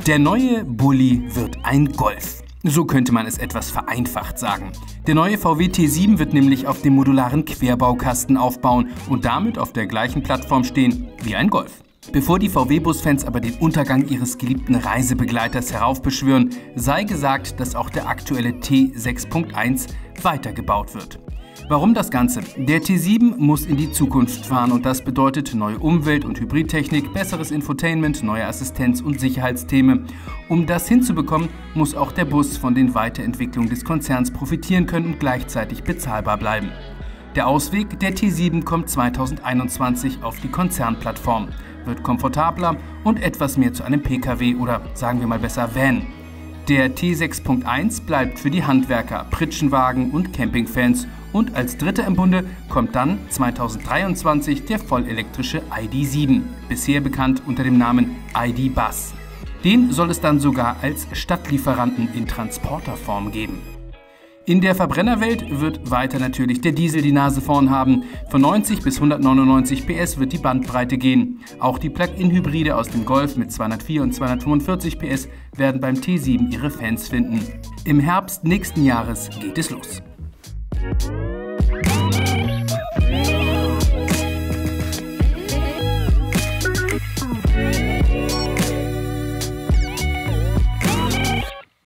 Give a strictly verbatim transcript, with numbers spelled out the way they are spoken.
Der neue Bulli wird ein Golf. So könnte man es etwas vereinfacht sagen. Der neue V W T sieben wird nämlich auf dem modularen Querbaukasten aufbauen und damit auf der gleichen Plattform stehen wie ein Golf. Bevor die V W-Bus-Fans aber den Untergang ihres geliebten Reisebegleiters heraufbeschwören, sei gesagt, dass auch der aktuelle T sechs Punkt eins weitergebaut wird. Warum das Ganze? Der T sieben muss in die Zukunft fahren und das bedeutet neue Umwelt- und Hybridtechnik, besseres Infotainment, neue Assistenz- und Sicherheitsthemen. Um das hinzubekommen, muss auch der Bus von den Weiterentwicklungen des Konzerns profitieren können und gleichzeitig bezahlbar bleiben. Der Ausweg: der T sieben kommt zweitausendeinundzwanzig auf die Konzernplattform, wird komfortabler und etwas mehr zu einem P K W oder sagen wir mal besser Van. Der T sechs Punkt eins bleibt für die Handwerker, Pritschenwagen und Campingfans und als dritter im Bunde kommt dann zweitausenddreiundzwanzig der vollelektrische I D sieben, bisher bekannt unter dem Namen I D Bus. Den soll es dann sogar als Stadtlieferanten in Transporterform geben. In der Verbrennerwelt wird weiter natürlich der Diesel die Nase vorn haben. Von neunzig bis hundertneunundneunzig P S wird die Bandbreite gehen. Auch die Plug-in-Hybride aus dem Golf mit zweihundertvier und zweihundertfünfundvierzig P S werden beim T sieben ihre Fans finden. Im Herbst nächsten Jahres geht es los.